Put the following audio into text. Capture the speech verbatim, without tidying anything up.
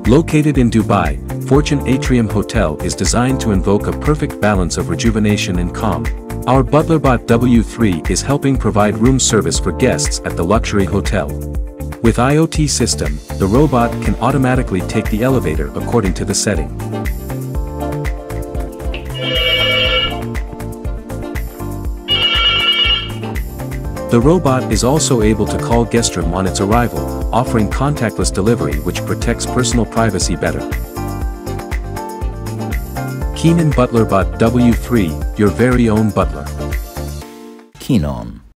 Located in Dubai, Fortune Atrium Hotel is designed to invoke a perfect balance of rejuvenation and calm. Our BUTLERBOT W three is helping provide room service for guests at the luxury hotel. With I O T system, the robot can automatically take the elevator according to the setting. The robot is also able to call guest room on its arrival, offering contactless delivery which protects personal privacy better. Keenon BUTLERBOT W three, your very own butler. Keenon.